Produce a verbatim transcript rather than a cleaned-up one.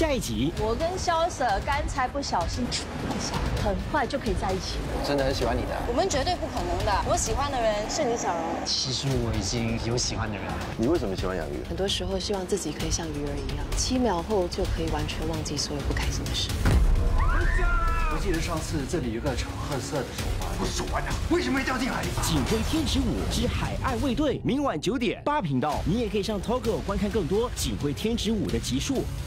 下一集， 我跟萧舍刚才不小心一下，很快就可以在一起了。 真的很喜欢你的。 我们绝对不可能的。我喜欢的人是李小荣。 其实我已经有喜欢的人了。 你为什么喜欢养鱼？ 很多时候希望自己可以像鱼儿一样，七秒后就可以完全忘记所有不开心的事。 我记得上次这里有个橙褐色的手环，不是手环啊，为什么会掉进海里？ 《警徽天职五之海岸卫队》，明晚九点八频道，你也可以上 Togo 观看更多《警徽天职五》的集数。